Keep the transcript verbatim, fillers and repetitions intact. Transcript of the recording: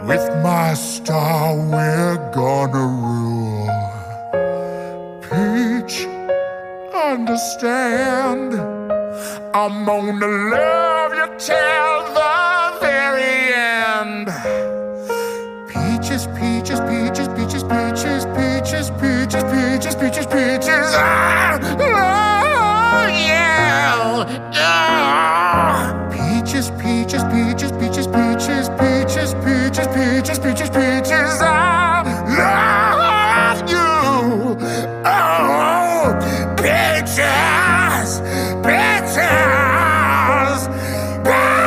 With my star, we're gonna rule. Peach, understand, I'm gonna love you till the very end. Peaches, peaches, peaches, peaches, peaches, peaches, peaches, peaches, peaches, peaches. Ah, oh, yeah. Ah. Peaches, peaches, peaches, peaches, peaches, peaches, peaches, peaches, peaches, peaches. I love you. Oh, peaches, peaches, peaches.